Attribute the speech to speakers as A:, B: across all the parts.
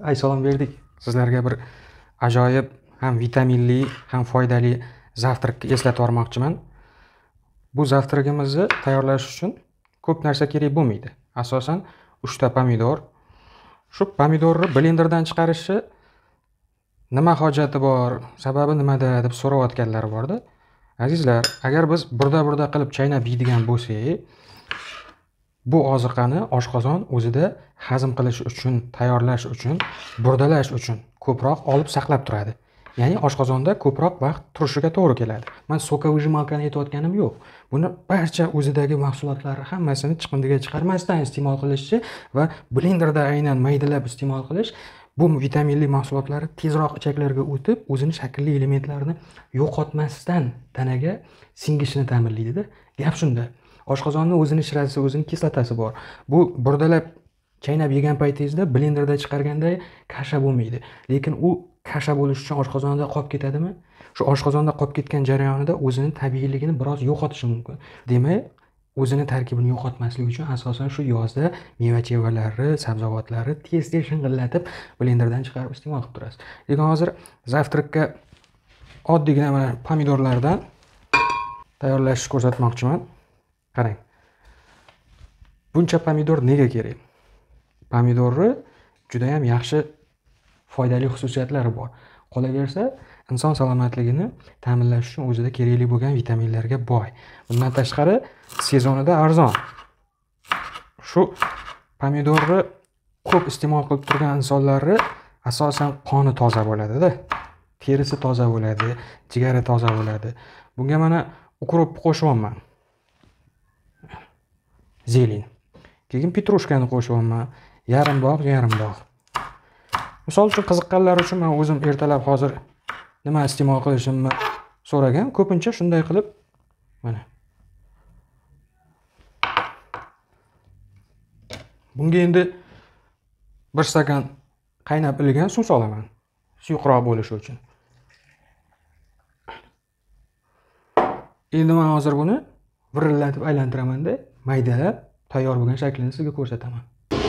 A: Salom berdik. Sizlarga bir ajoyib ham vitaminli, ham foydali zavtrakni eslatib o'tmoqchiman. Bu zavtrakimizni tayyorlash uchun ko'p narsa kerak bo'lmaydi. Asosan 3 ta pomidor. Shu pomidorni blenderdan chiqarishni nima hojati bor, sababi nimada deb so'rayotganlar borda. Azizlar, agar biz burda qilib chaynab yeydigan bo'lsak, bu oziqani oshqozon o'zida hazm qilish uchun, tayyorlash uchun, burdalash uchun ko'proq olib saqlab turadi. Ya'ni oshqozonda ko'proq vaqt turishiga to'g'ri keladi. Men sokovyjimalkani aytayotganim yo'q. Buni barcha o'zidagi mahsulotlar hammasini chiqindiga chiqarmasdan iste'mol qilishchi va blenderda aynan maydalab iste'mol qilish bu vitaminli mahsulotlar tezroq ichaklarga o'tib, o'zini shaklli elementlarini yo'qotmasdan tanaga singishini ta'minlaydi-da. Gap shunda. Oshqozonning o'zini shirasi, o'zini kislotasi bor. Bu burdalab chaynab yegan paytingizda blenderda chiqarganda kasha bo'lmaydi. Lekin u kasha bo'lish uchun oshqozonda qolib ketadimi? Shu oshqozonda qolib ketgan jarayonida o'zini tabiiyligini biroz yo'qotishi mumkin. Demak, o'zini tarkibini yo'qotmaslik uchun asosan shu yozda meva-chevalarni, sabzavotlarni tez-tez shing'illatib blenderdan chiqarib iste'mol qilib turasiz. Lekin hozir zavtrakka oddiygina mana pomidorlardan tayyorlashni ko'rsatmoqchiman. Qarang. Buncha pomidor nega kerak? Pomidorni juda ham yaxshi foydali xususiyatlari bor. Qolaversa, inson salomatligini ta'minlash uchun o'zida kerakli bo'lgan vitaminlarga boy. Bundan tashqari, sezonida arzon. Shu pomidorni ko'p iste'mol qilib turgan insonlarning asosan qoni toza bo'ladi-da. Terisi toza bo'ladi, jigari toza bo'ladi. Bunga mana ukrop qo'shyapman. Zelin. Keyin petrushkani qo'shyapman. Yarim bog'. Misol uchun qiziqqanlar uchun men o'zim ertalab hozir nima iste'mol qilishimni so'ragan. Ko'pincha shunday qilib mana. Bunga endi bir stakan qaynab ilgan suv solaman. Suyuqroq bo'lishi uchun. Endi men hozir buni virillatib aylantiraman-da, maydalab tayyor bo'lgan shaklini sizga ko'rsataman.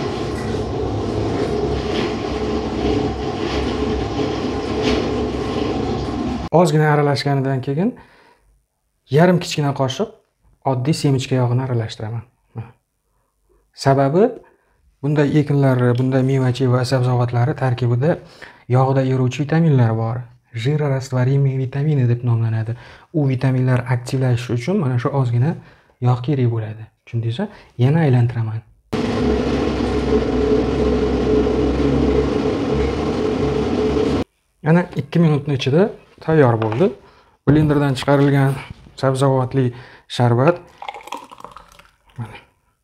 A: Ozgina aralashganidan keyin yarim kichkina qoshiq oddiy semichka yog'ini aralashtiraman. Sababi bunday ekinlar, bunday meva-cheva sabzavotlari tarkibida yog'da eruvchi vitaminlar bor. Jirorastvorimый vitamini deb nomlanadi. U vitaminlar aktivlashish uchun mana shu ozgina yog' kerak bo'ladi. Tushundingizmi? Yana aylantiraman. Yana 2 minutning ichida tayyor bo'ldi. Blenderdan chiqarilgan sabzavotli sharbat. Mana.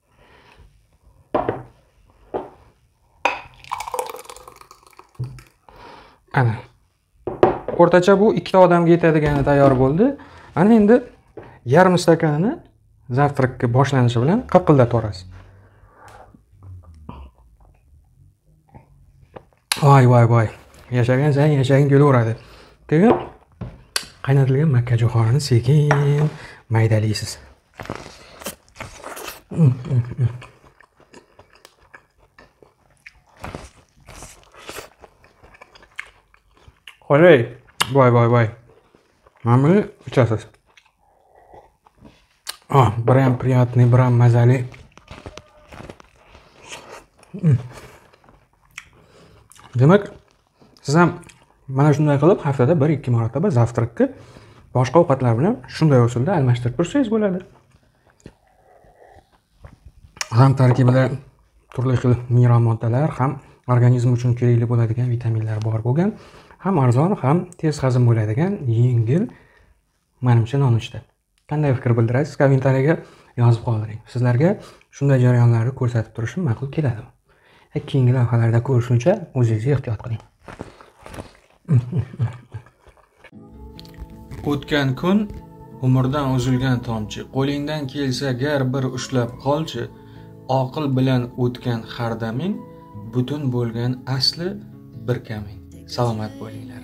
A: Ana. O'rtacha bu 2 ta odamga yetadigani tayyor bo'ldi. Ana endi yarim stakanini zavtrakka boshlanishi bilan qaqillatib o'rasiz. Voy. Yashagan sayin yashagin kelaveradi. Keyin qaynatilgan makkajo'xorini sekin maydalaysiz. Qo'y. Voy. Mana buni ichasiz. Bir ham приятный, bir ham mazali. Demak, siz ham mana shunday qilib haftada 1-2 marotaba zavtrakni boshqa ovqatlar bilan shunday usulda almashtirib tursangiz bo'ladi. Ham tarkibida turli xil mineral moddalar, ham organizm uchun kerakli bo'ladigan vitaminlar bor bo'lgan, ham arzon, ham tez hazm bo'ladigan yengil menimcha nonushta. Qanday fikr bildirasiz? Kommentariyaga yozib qoldiring. Sizlarga shunday jarayonlarni ko'rsatib turishim ma'qul keladi. Keyingi lavhalarda ko'rishguncha o'zingizni ehtiyot qiling. O'tgan kun umrdan uzilgan tomchi, qo'lingdan kelsa gar bir ushlab qolchi, oqil bilan o'tgan har daming butun bo'lgan asli bir kaming. Salomat bo'linglar.